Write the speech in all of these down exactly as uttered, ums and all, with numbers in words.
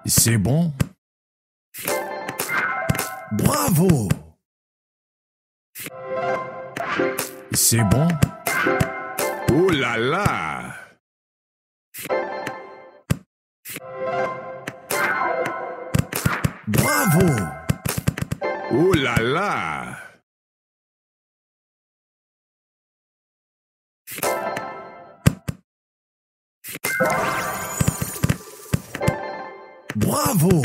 C'est bon. Bravo. C'est bon. Oh là là! Bravo. Oh là là! Bravo.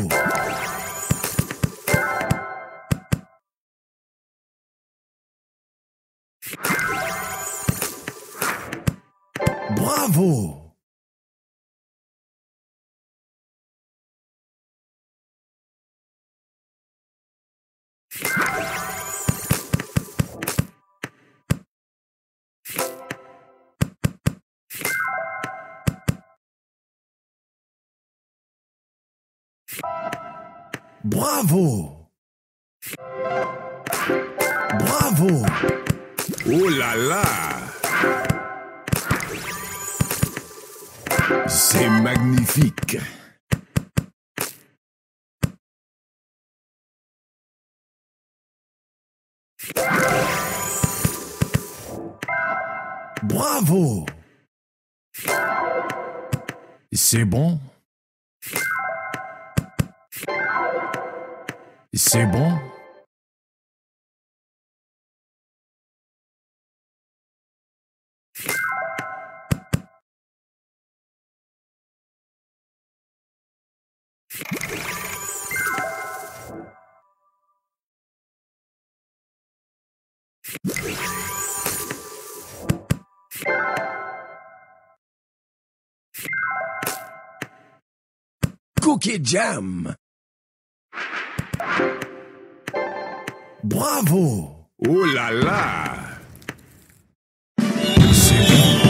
Bravo. Bravo. Bravo. Oh là là! C'est magnifique. Bravo. C'est bon. C'est bon. Cookie Jam. Bravo. Oh là là! C'est bon.